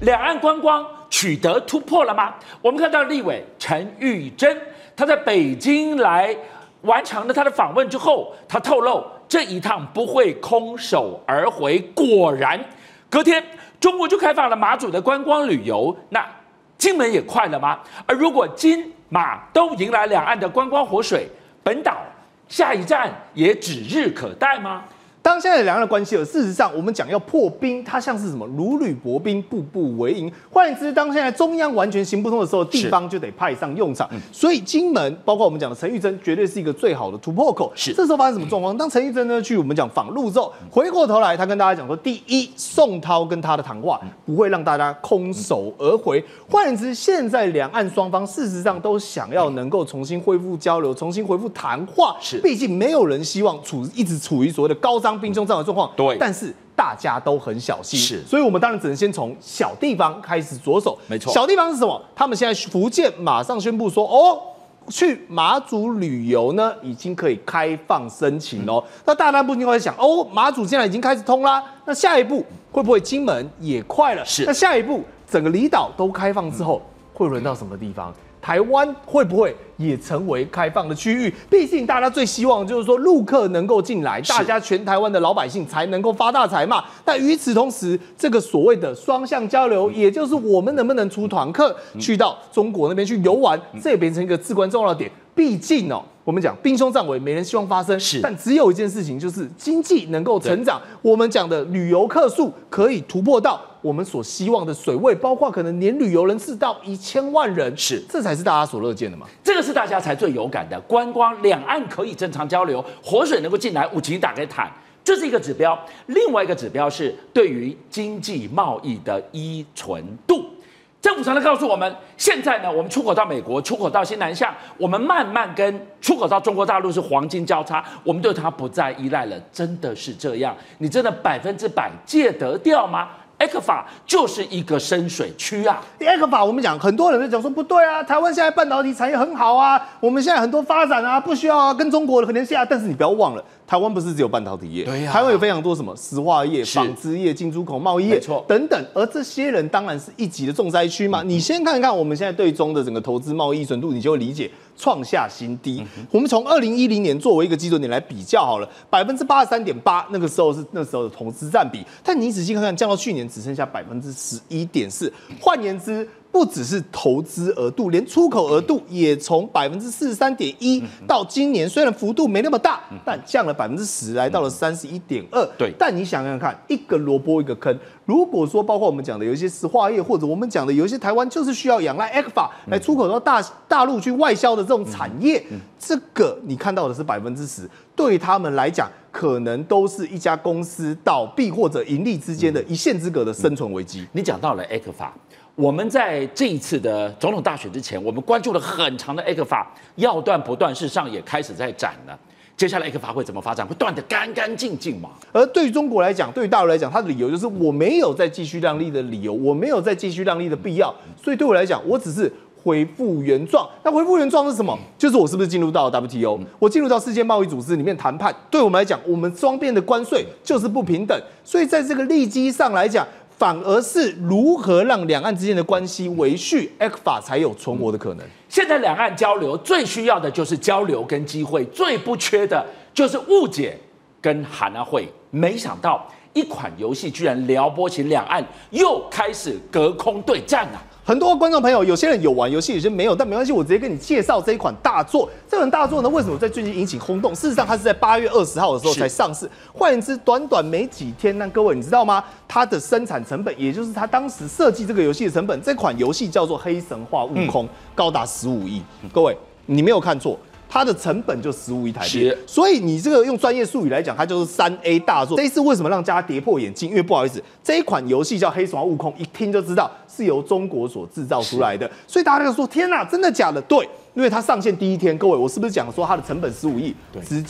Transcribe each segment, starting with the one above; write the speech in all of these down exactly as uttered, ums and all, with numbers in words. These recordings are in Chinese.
两岸观光取得突破了吗？我们看到立委陈玉珍，他在北京来完成了他的访问之后，他透露这一趟不会空手而回。果然，隔天中国就开放了马祖的观光旅游。那金门也快了吗？而如果金马都迎来两岸的观光活水，本岛下一站也指日可待吗？ 当现在两岸的关系了，事实上我们讲要破冰，它像是什么如履薄冰，步步为营。换言之，当现在中央完全行不通的时候，地方就得派上用场。所以金门，包括我们讲的陈玉珍，绝对是一个最好的突破口。是，这时候发生什么状况？当陈玉珍呢去我们讲访陆之后，回过头来，他跟大家讲说，第一，宋涛跟他的谈话不会让大家空手而回。换言之，现在两岸双方事实上都想要能够重新恢复交流，重新恢复谈话。是，毕竟没有人希望处一直处于所谓的高涨兵凶战危状况，对，但是大家都很小心，是，所以我们当然只能先从小地方开始着手。没错，小地方是什么？他们现在福建马上宣布说，哦，去马祖旅游呢，已经可以开放申请哦。嗯、那大家不禁会想，哦，马祖现在已经开始通啦，那下一步会不会金门也快了？是，那下一步整个离岛都开放之后，嗯、会轮到什么地方？台湾会不会也成为开放的区域？毕竟大家最希望就是说陆客能够进来，大家全台湾的老百姓才能够发大财嘛。但与此同时，这个所谓的双向交流，也就是我们能不能出团客去到中国那边去游玩，这也变成一个至关重要的点。毕竟哦，我们讲兵凶战危，没人希望发生，是，但只有一件事情，就是经济能够成长。我们讲的旅游客数可以突破到我们所希望的水位，包括可能年旅游人次到一千万人，是，这才是大家所乐见的嘛。 这个是大家才最有感的，观光两岸可以正常交流，活水能够进来，五级打开谈，这是一个指标。另外一个指标是对于经济贸易的依存度。政府常常告诉我们，现在呢，我们出口到美国，出口到新南向，我们慢慢跟出口到中国大陆是黄金交叉，我们对它不再依赖了。真的是这样？你真的百分之百戒得掉吗？E C F A 就是一个深水区啊 ！E C F A 我们讲，很多人都讲说不对啊，台湾现在半导体产业很好啊，我们现在很多发展啊，不需要啊跟中国的联系啊。但是你不要忘了，台湾不是只有半导体业，对呀、啊，台湾有非常多什么石化业、纺织业、进出口贸易业等等，而这些人当然是一级的重灾区嘛。嗯、你先看看我们现在对中的整个投资贸易依存度，你就会理解。创下新低。嗯、我们从二零一零年作为一个基准点来比较好了，百分之八十三点八，那个时候是那时候的投资占比。但你仔细看看，降到去年只剩下百分之十一点四。换言之，不只是投资额度，连出口额度也从百分之四十三点一到今年虽然幅度没那么大，但降了百分之十，来到了三十一点二。对，但你想想看，一个萝卜一个坑。如果说包括我们讲的有一些石化业，或者我们讲的有一些台湾就是需要仰赖 E C F A 来出口到大大陆去外销的这种产业，这个你看到的是百分之十，对他们来讲，可能都是一家公司倒闭或者盈利之间的一线之隔的生存危机。 你讲到了 E C F A。我们在这一次的总统大选之前，我们关注了很长的 E C F A 要断不断，事实上也开始在斩了。接下来 E C F A 会怎么发展？会断得干干净净吗？ 而对于中国来讲，对于大陆来讲，它的理由就是我没有再继续让利的理由，我没有再继续让利的必要，所以对我来讲，我只是恢复原状。那恢复原状是什么？就是我是不是进入到 W T O，、嗯、我进入到世界贸易组织里面谈判。对我们来讲，我们双边的关税就是不平等，所以在这个利基上来讲。反而是如何让两岸之间的关系维续 ，E C F A 才有存活的可能。 现在两岸交流最需要的就是交流跟机会，最不缺的就是误解跟含混。没想到一款游戏居然撩拨起两岸，又开始隔空对战了、啊。 很多观众朋友，有些人有玩游戏，有些没有，但没关系，我直接跟你介绍这一款大作。这款大作呢，为什么在最近引起轰动？事实上，它是在八月二十号的时候才上市。换言之，短短没几天，那各位你知道吗？它的生产成本，也就是它当时设计这个游戏的成本，这款游戏叫做《黑神话：悟空》，嗯、高达十五亿。各位，你没有看错。它的成本就十五亿台币，所以你这个用专业术语来讲，它就是三 A 大作。这一次为什么让大家跌破眼镜？因为不好意思，这一款游戏叫《黑神话：悟空》，一听就知道是由中国所制造出来的，所以大家就说：天哪，真的假的？对，因为它上线第一天，各位，我是不是讲说它的成本十五亿，直接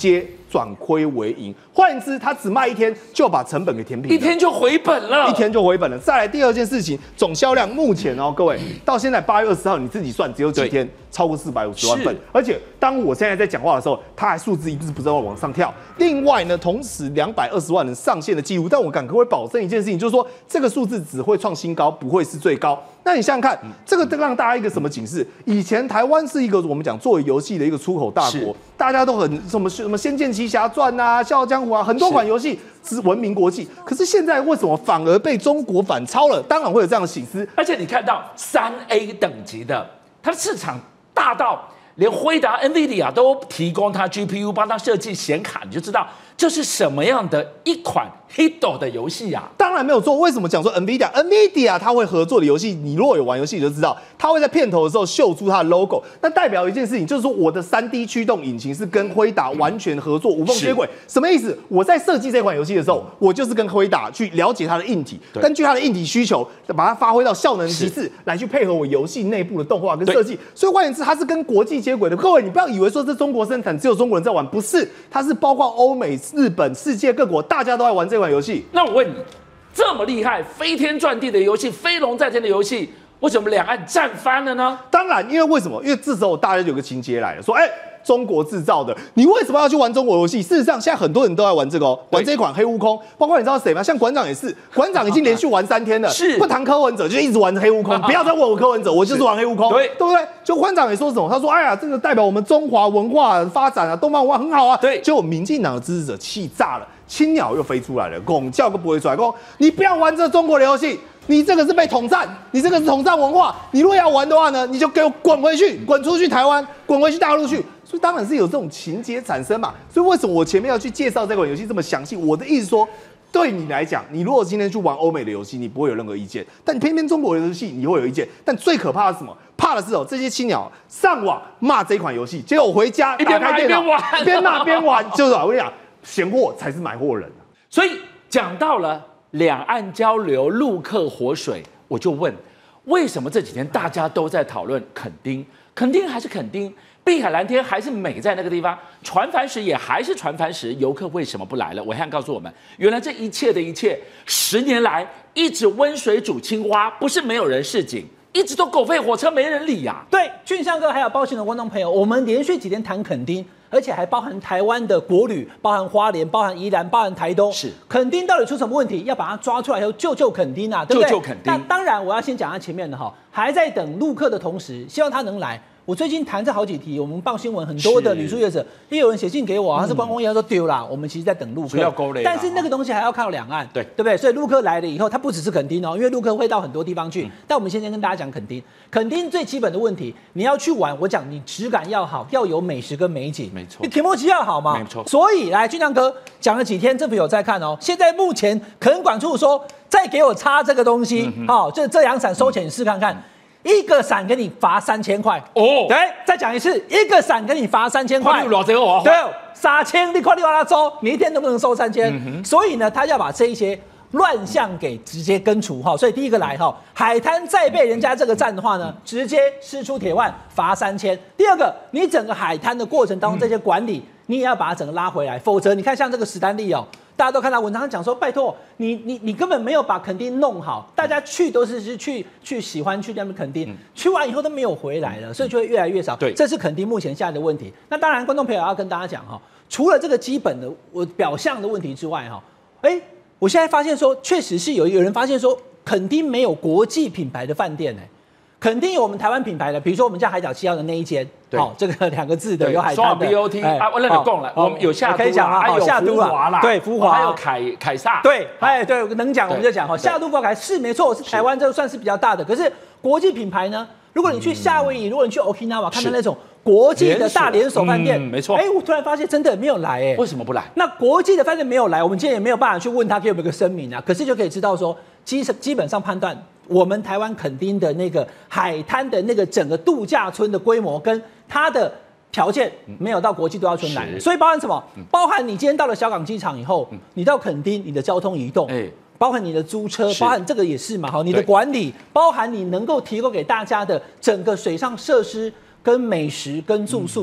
转亏为盈。换言之，它只卖一天就把成本给填平了， 一天就回本了， 一天就回本了。再来第二件事情，总销量目前哦，各位到现在八月二十号，你自己算只有几天，超过四百五十万份。而且当我现在在讲话的时候，它还数字一直不断往上跳。另外呢，同时两百二十万人上线的记录，但我敢各位保证一件事情，就是说这个数字只会创新高，不会是最高。那你想想看，这个让大家一个什么警示？以前台湾是一个我们讲作为游戏的一个出口大国，大家都很什么什么《仙剑奇侠传》啊、《笑傲江湖》啊，很多款游戏是闻名国际。可是现在为什么反而被中国反超了？当然会有这样的省思。 而且你看到三 A 等级的，它的市场大到连辉达、NVIDIA 都提供它 G P U 帮它设计显卡，你就知道这是什么样的一款 hit 的游戏啊！ 当然没有错。为什么讲说 NVIDIA？NVIDIA 它会合作的游戏，你如果有玩游戏你就知道，它会在片头的时候秀出它的 logo， 那代表一件事情，就是说我的 三 D 驱动引擎是跟辉达完全合作，无缝接轨。什么意思？我在设计这款游戏的时候，我就是跟辉达去了解它的硬体，根据它的硬体需求，把它发挥到效能极致，来去配合我游戏内部的动画跟设计。所以换言之，它是跟国际接轨的。各位，你不要以为说这中国生产只有中国人在玩，不是，它是包括欧美、日本、世界各国，大家都在玩这款游戏。 那我问你，这么厉害、飞天转地的游戏、飞龙在天的游戏，为什么两岸战翻了呢？ 当然，因为为什么？因为这时候大家有个情节来了，说，哎、欸。中国制造的，你为什么要去玩中国游戏？事实上，现在很多人都在玩这个哦，玩这一款黑悟空。包括你知道谁吗？像馆长也是，馆长已经连续玩三天了， 是不谈柯文哲就一直玩黑悟空，不要再问我柯文哲，我就是玩黑悟空，对对不对？就馆长也说什么？他说：“哎呀，这个代表我们中华文化发展啊，东方文化很好啊。” 对， 结果民进党的支持者气炸了，青鸟又飞出来了，拱叫都不会出来，说你不要玩这中国的游戏。你这个是被统战，你这个是统战文化。你如果要玩的话呢，你就给我滚回去，滚出去台湾，滚回去大陆去。所以当然是有这种情节产生嘛。所以为什么我前面要去介绍这款游戏这么详细？我的意思说，对你来讲，你如果今天去玩欧美的游戏，你不会有任何意见；但偏偏中国的游戏你会有意见。但最可怕的是什么？怕的是哦，这些青鸟上网骂这款游戏，结果我回家打开电脑，边骂边玩，就是我跟你讲，闲货才是买货人。 所以讲到了两岸交流陆客活水，我就问，为什么这几天大家都在讨论垦丁？垦丁还是垦丁，碧海蓝天还是美在那个地方，船帆时也还是船帆时，游客为什么不来了？伟汉告诉我们，原来这一切的一切，十年来一直温水煮青蛙，不是没有人示警，一直都狗吠火车没人理呀、啊。 对，俊相哥还有抱歉的观众朋友，我们连续几天谈垦丁。而且还包含台湾的国旅，包含花莲，包含宜兰，包含台东。 是垦丁到底出什么问题？要把它抓出来以后救救垦丁啊，对不对？ 救救垦丁。 那当然，我要先讲他前面的哈，还在等陆客的同时，希望他能来。我最近谈这好几题，我们报新闻很多的旅宿业者，也有人写信给我，他是观光业，他说丢啦，我们其实在等陆客， 要勾勒。 但是那个东西还要靠两岸， 对对不对？所以陆客来了以后，他不只是垦丁哦，因为陆客会到很多地方去。嗯、但我们先先跟大家讲垦丁，垦丁最基本的问题，你要去玩，我讲你质感要好，要有美食跟美景， 没错， 你铁幕机要好嘛， 没错。 所以来，俊亮哥讲了几天，政府有在看哦。现在目前垦管处说，再给我插这个东西，好、嗯哦，这这阳伞收钱，你试看看。嗯一个伞给你罚三千块哦，对，再讲一次，一个伞给你罚三千块，对，三千，你看你往哪收，你一天能不能收三千？嗯、所以呢，他要把这一些乱象给直接根除哈。所以第一个来哈，海滩再被人家这个占的话呢，直接施出铁腕罚三千。第二个，你整个海滩的过程当中这些管理，你也要把它整个拉回来，否则你看像这个史丹利哦。大家都看到文章讲说，拜托你你你根本没有把垦丁弄好，大家去都是去去喜欢去那边垦丁，嗯、去完以后都没有回来了，所以就会越来越少。对，这是垦丁目前现在的问题。那当然，观众朋友要跟大家讲哈，除了这个基本的我表象的问题之外哈，哎，我现在发现说，确实是有有人发现说，垦丁没有国际品牌的饭店哎。肯定有我们台湾品牌的，比如说我们家海角七号的那一间，好，这个两个字的有海滩的 B O T 啊，我让你供了，我们有夏都啦，还有福华啦， 对，福华， 还有凯凯撒， 对，哎，对，能讲我们就讲哈，夏都福华是没错，是台湾这算是比较大的，可是国际品牌呢？如果你去夏威夷，如果你去 Okinawa 看到那种国际的大连锁饭店， 没错， 哎，我突然发现真的没有来，哎， 为什么不来？ 那国际的饭店没有来，我们今天也没有办法去问他给我们一个声明啊，可是就可以知道说，基基本上判断。我们台湾垦丁的那个海滩的那个整个度假村的规模跟它的条件没有到国际度假村来，所以包含什么？包含你今天到了小港机场以后，你到垦丁你的交通移动，包含你的租车，包含这个也是嘛，哈，你的管理，包含你能够提供给大家的整个水上设施跟美食跟住宿。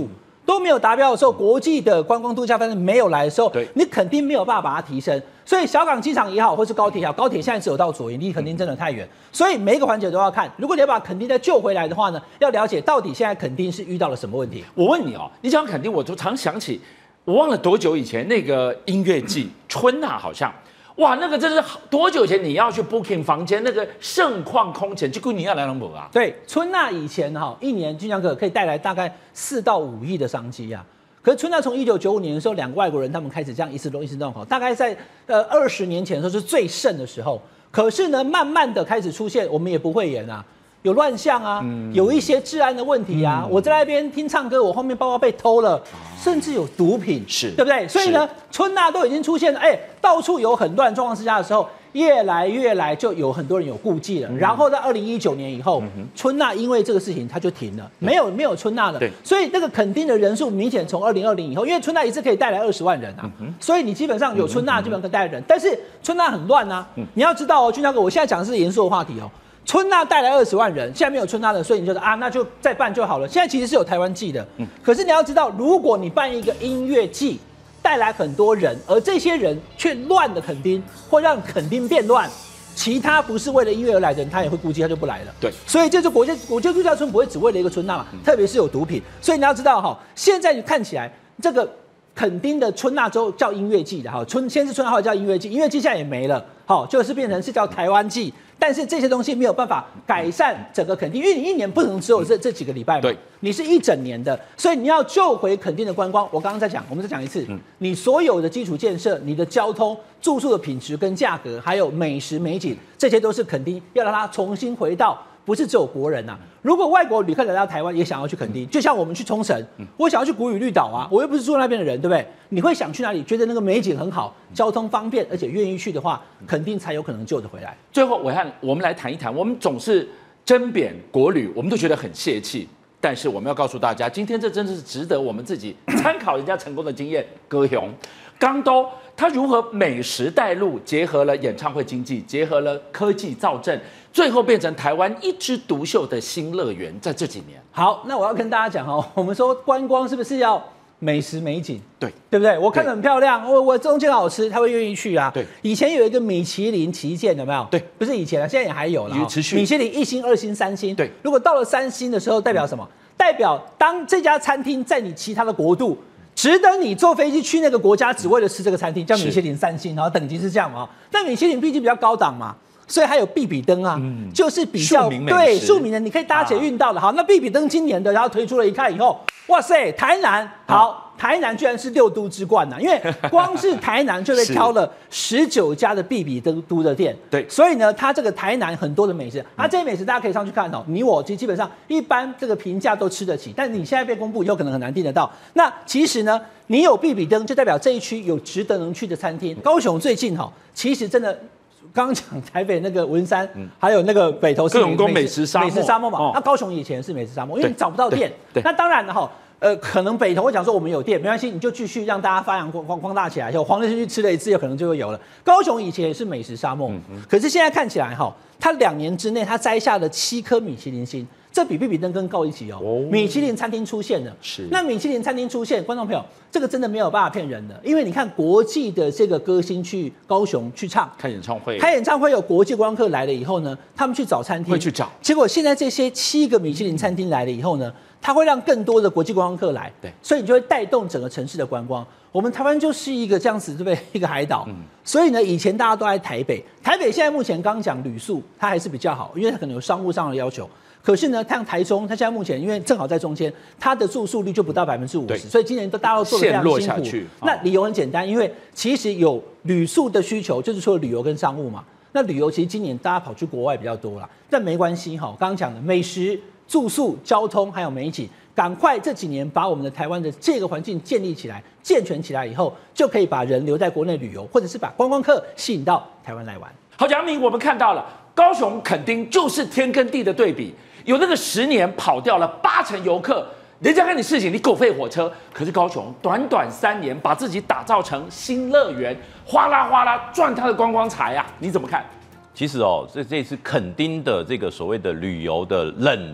都没有达标的时候，国际的观光度假饭店没有来的时候，你肯定没有办法把它提升。所以小港机场也好，或是高铁也好，高铁现在只有到左营，离垦丁真的太远，所以每一个环节都要看。如果你要把垦丁再救回来的话呢，要了解到底现在垦丁是遇到了什么问题。 我问你哦，你讲垦丁，我就常想起，我忘了多久以前那个音乐季春娜好像。哇，那个真是多久前你要去 booking 房间，那个盛况空前，结果你要来龙博啊？ 对，春娜以前哈一年俊江哥可以带来大概四到五亿的商机啊。可是春娜从一九九五年的时候，两个外国人他们开始这样一次弄一次弄好，大概在呃二十年前的时候是最盛的时候。可是呢，慢慢的开始出现，我们也不会演啊。有乱象啊，嗯、有一些治安的问题啊。嗯、我在那边听唱歌，我后面包包被偷了，哦、甚至有毒品， 是对不对？所以呢，春娜都已经出现了，哎，到处有很乱状况之下的时候，越来越来就有很多人有顾忌了。嗯、然后在二零一九年以后，嗯、春娜因为这个事情它就停了，没有没有春娜了。 对， 所以那个垦丁的人数明显从二零二零以后，因为春娜一次可以带来二十万人啊，嗯、所以你基本上有春娜基本上可以带来人，但是春娜很乱啊。嗯、你要知道哦，俊超哥，我现在讲的是严肃的话题哦。春娜带来二十万人，现在没有春娜了，所以你就说啊，那就再办就好了。现在其实是有台湾季的，嗯，可是你要知道，如果你办一个音乐季，带来很多人，而这些人却乱的垦丁，或让垦丁变乱，其他不是为了音乐而来的人，他也会估计他就不来了。 对， 所以这就国际国际度假村不会只为了一个春娜嘛，嗯、特别是有毒品，所以你要知道哈，现在你看起来这个垦丁的春娜州叫音乐季的哈，春先是春娜，后来叫音乐季，音乐季现在也没了，好，就是变成是叫台湾季。但是这些东西没有办法改善整个垦丁，因为你一年不能只有这这几个礼拜嘛， 对， 你是一整年的，所以你要救回垦丁的观光。我刚刚在讲，我们再讲一次，嗯、你所有的基础建设、你的交通、住宿的品质跟价格，还有美食美景，这些都是垦丁要让它重新回到。不是只有国人呐、啊，如果外国旅客来到台湾也想要去垦丁，就像我们去冲绳，我想要去古屿绿岛啊，我又不是住那边的人，对不对？你会想去哪里？觉得那个美景很好，交通方便，而且愿意去的话，垦丁才有可能救得回来。 最后，我看我们来谈一谈，我们总是争贬国旅，我们都觉得很泄气，但是我们要告诉大家，今天这真的是值得我们自己参考人家成功的经验。高雄、港都，它如何美食带路，结合了演唱会经济，结合了科技造镇。最后变成台湾一枝独秀的新乐园，在这几年。 好，那我要跟大家讲哦，我们说观光是不是要美食美景？ 对， 对不对？我看得很漂亮，我我中间好吃，他会愿意去啊。 对， 以前有一个米其林旗舰，有没有？ 对， 不是以前了，现在也还有了、哦， 持续。 米其林一星、二星、三星。 对， 如果到了三星的时候，代表什么？嗯、代表当这家餐厅在你其他的国度。值得你坐飞机去那个国家，只为了吃这个餐厅，叫米其林三星，然后等级是这样嘛？但米其林毕竟比较高档嘛，所以还有必比登啊，嗯、就是比较对庶民的，你可以搭捷运到的。好，那必比登今年的，然后推出了一看以后，哇塞，台南好。台南居然是六都之冠呐、啊，因为光是台南就被挑了十九家的必比登都的店， 对， 所以呢，它这个台南很多的美食，啊，这些美食大家可以上去看哦。你我其实基本上一般这个评价都吃得起，但是你现在被公布以后，可能很难订得到。那其实呢，你有必比登，就代表这一区有值得能去的餐厅。高雄最近哈，其实真的。刚刚讲台北那个文山，嗯、还有那个北投是美食沙漠， 美食沙漠嘛。哦、那高雄以前是美食沙漠，因为你找不到店。那当然了哈。呃，可能北投会讲说我们有店，没关系，你就继续让大家发扬光光光大起来。就黄仁勋去吃了一次，有可能就会有了。高雄以前也是美食沙漠，嗯、可是现在看起来哈，它两年之内它摘下了七颗米其林星，这比必比登更高一级哦。哦米其林餐厅出现了， 是那米其林餐厅出现，观众朋友，这个真的没有办法骗人的，因为你看国际的这个歌星去高雄去唱开演唱会， 开演唱会有国际观光客来了以后呢，他们去找餐厅会去找， 结果现在这些七个米其林餐厅来了以后呢。它会让更多的国际观光客来， 对， 所以你就会带动整个城市的观光。我们台湾就是一个这样子，对不对？一个海岛，嗯、所以呢，以前大家都在台北，台北现在目前刚讲旅宿，它还是比较好，因为它可能有商务上的要求。可是呢，像台中，它现在目前因为正好在中间，它的住宿率就不到百分之五十，所以今年都大家都做得非常辛苦。 哦、 那理由很简单，因为其实有旅宿的需求，就是说旅游跟商务嘛。那旅游其实今年大家跑去国外比较多啦，但没关系哈。刚刚讲的美食、住宿、交通还有美景。赶快这几年把我们的台湾的这个环境建立起来、健全起来以后，就可以把人留在国内旅游，或者是把观光客吸引到台湾来玩。 好，杨明，我们看到了高雄垦丁就是天跟地的对比，有那个十年跑掉了八成游客，人家看你事情你狗吠火车，可是高雄短短三年把自己打造成新乐园，哗啦哗啦赚他的观光财啊！你怎么看？ 其实哦，这这次垦丁的这个所谓的旅游的冷。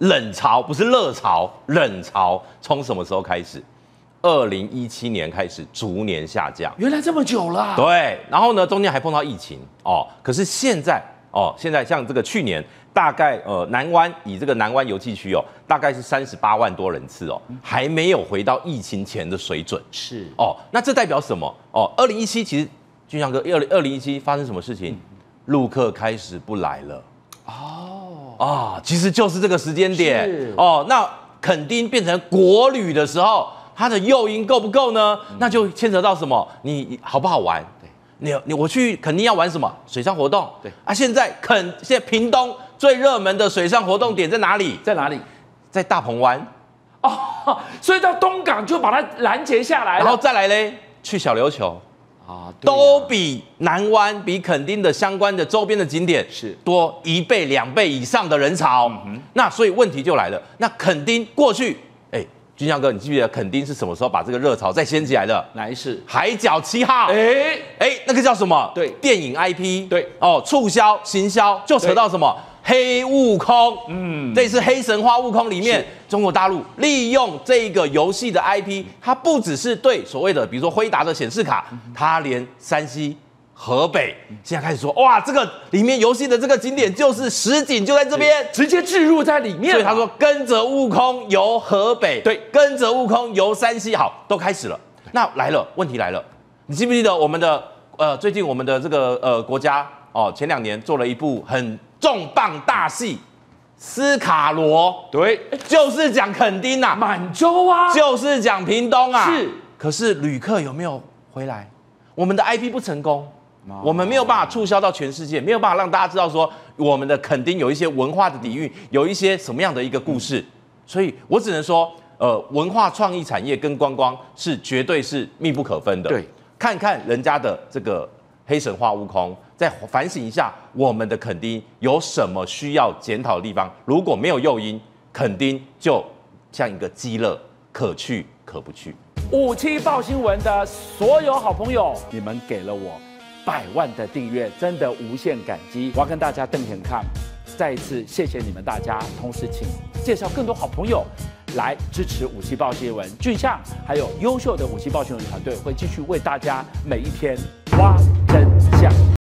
冷潮不是热潮，冷潮从什么时候开始？二零一七年开始逐年下降， 原来这么久了、啊。 对，然后呢，中间还碰到疫情哦。可是现在哦，现在像这个去年大概呃南湾以这个南湾游憩区哦，大概是三十八万多人次哦，还没有回到疫情前的水准。 是哦，那这代表什么？哦，二零一七其实俊相哥，二零二零一七发生什么事情？陆客开始不来了。哦啊，其实就是这个时间点哦。那垦丁变成国旅的时候。它的诱因够不够呢？那就牵扯到什么？你好不好玩？对，你你我去肯定要玩什么水上活动？对啊，现在肯现在屏东最热门的水上活动点在哪里？ 在哪里？ 在大鹏湾。 哦，所以到东港就把它拦截下来了， 然后再来嘞，去小琉球啊， 都比南湾、比垦丁的相关的周边的景点是多一倍、两倍以上的人潮。嗯、那所以问题就来了，那垦丁过去。俊相哥，你记不记得垦丁是什么时候把这个热潮再掀起来的？ 哪一世？ 海角七号。哎哎，那个叫什么？ 对， 电影 I P。 对， 哦，促销行销就扯到什么黑悟空。嗯，这次黑神话悟空里面，中国大陆利用这个游戏的 I P， 它不只是对所谓的比如说辉达的显示卡，它连山西。河北现在开始说，哇，这个里面游戏的这个景点就是实景就在这边， 直接置入在里面。 所以他说跟着悟空游河北，对，跟着悟空游山西，好，都开始了。那来了，问题来了，你记不记得我们的呃最近我们的这个呃国家哦，前两年做了一部很重磅大戏《斯卡罗》， 对， 就是讲垦丁啊， 满洲啊， 就是讲屏东啊， 是。 可是旅客有没有回来？我们的 I P 不成功。我们没有办法促销到全世界，没有办法让大家知道说我们的垦丁有一些文化的底蕴，有一些什么样的一个故事，所以我只能说，呃，文化创意产业跟观光是绝对是密不可分的。 对， 看看人家的这个黑神话悟空，再反省一下我们的垦丁有什么需要检讨的地方。如果没有诱因，垦丁就像一个鸡肋，可去可不去。 五七报新闻的所有好朋友，你们给了我百万的订阅，真的无限感激。我要跟大家瞪眼看，再一次谢谢你们大家，同时请介绍更多好朋友来支持五七报新闻。俊相还有优秀的五七报新闻团队会继续为大家每一天挖真相。